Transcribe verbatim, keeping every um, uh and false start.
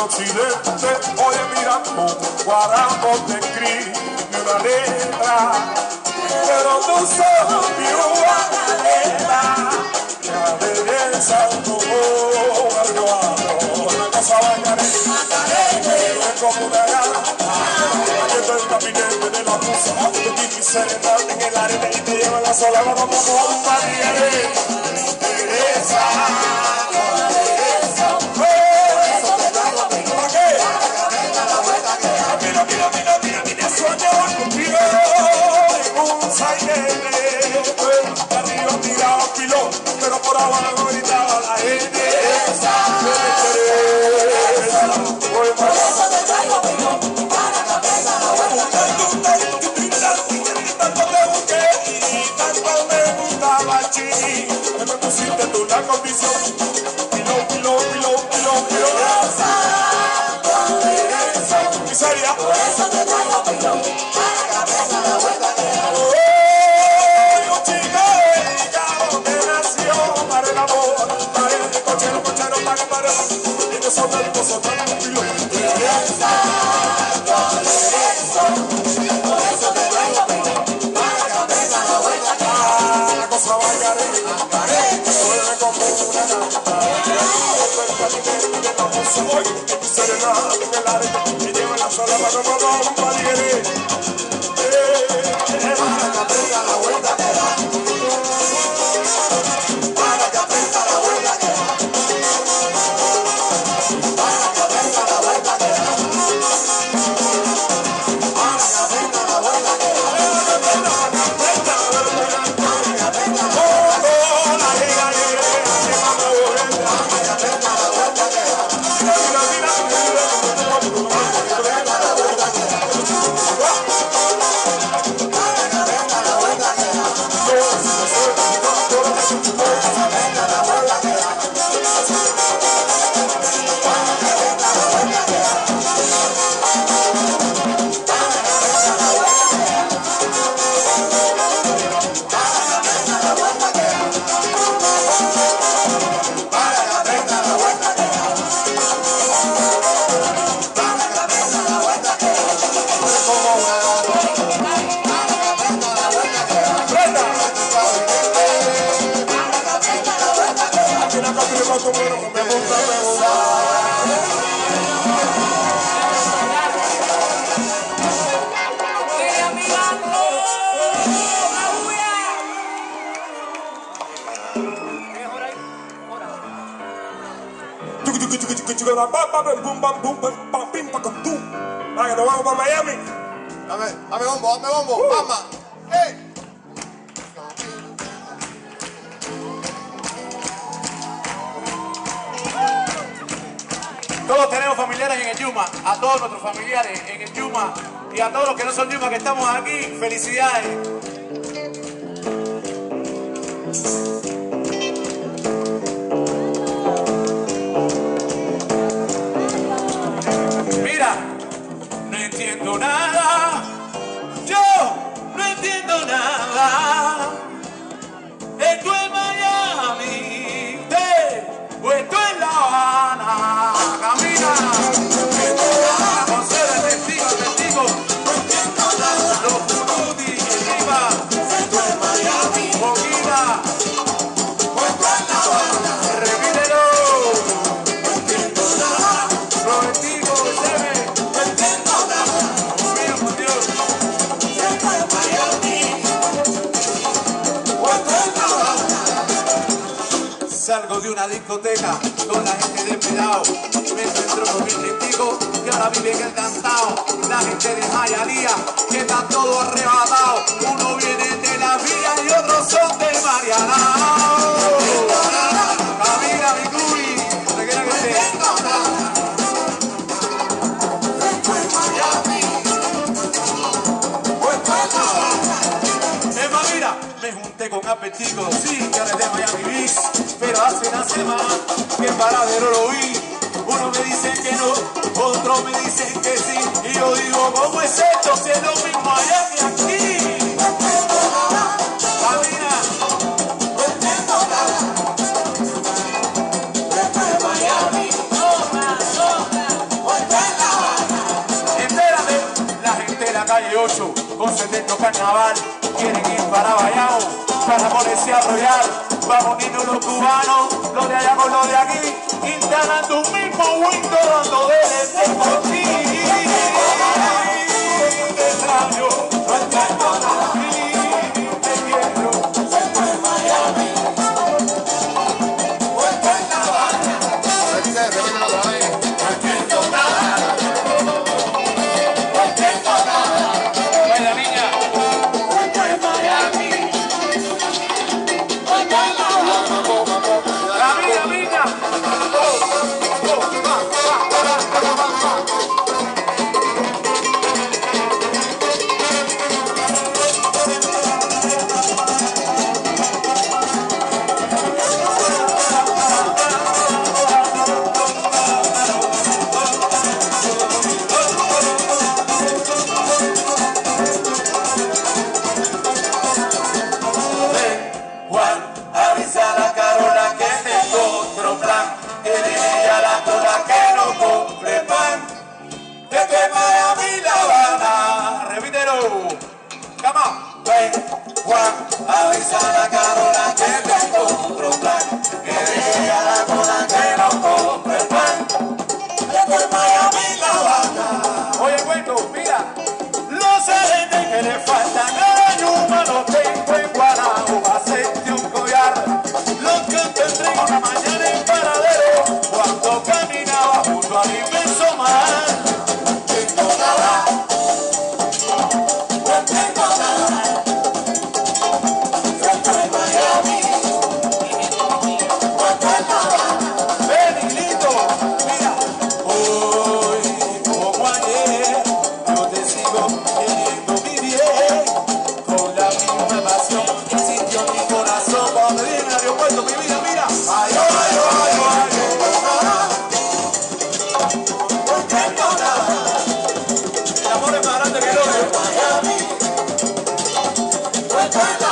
occidente, oye mirando, guardando te escribe una letra, pero tú sos mi Guadaleta, la belleza tu barrio, una cosa bañaré, es como una gana, aquí está el gabinete de la musa, de ti mi serenata en el arete y te lleva la sola como un pariere, belleza. Pero por abajo gritaba la gente. Por eso te traigo pilón, para que aprenda la vuelta. Tanto te busqué y tanto me gustaba chini. Me pusiste tú la condición. Pilón, pilón, pilón, pilón, pilón. Miseria. Por eso te traigo pilón, para que aprenda la vuelta. Para que nos vamos para Miami. Dame, dame bombo, dame bombo, uh. Mamá. Hey. Todos tenemos familiares en el Yuma, a todos nuestros familiares en el Yuma y a todos los que no son Yuma que estamos aquí, felicidades. Mira, no entiendo nada, yo no entiendo nada. Esto es Miami, eh, o esto es La Habana. Camina, José de testigo, testigo. No entiendo nada. Los Furuti, Riva. Esto es Miami. Boquita. O esto es La Habana. Repítelo. No entiendo nada. Los testigos, Sebe. No entiendo nada. Mío, por Dios. Esto es Miami. O esto es La Habana. Salgo de una discoteca con la gente de Pedao. Me encuentro con mis testigos que ahora viven en el cantao. La gente de Hialeah que están todos arrebatados. Uno viene de la vía y otros son de Marianao. Camina mi cubi, donde quiera que esté. Es más, mira, me junté con Apetico, sí, que ahora es de Miami Beach, pero hace una semana que en Paradero lo vi. Uno me dice que no, otros me dicen que sí, y yo digo, ¿cómo es esto? Si es lo mismo allá que aquí. Camina. Es de la calle ocho, con setenta carnaval, quieren ir para Bayao, para la Policía Royal. Vamos niños los cubanos, los de allá con los de aquí, instalando un mismo window, dando de por ti. Te extraño, no entiendo nada, te quiero, siento en Miami, vuelto en La Habana, no entiendo nada, no entiendo nada. Baila niña, vuelto en Miami. La vida, niña. Avisa a la Carola que tengo otro plan, que deje a la cola que no compre pan. Desde Miami, La Habana. Oye, cuento, mira, los arenes que le faltan a la Yuma los tengo en Guanabo, hacerte un collar. Los que encontré una mañana en Paradero, cuando caminaba junto al inmenso mar. No tengo nada, no tengo nada. Miami,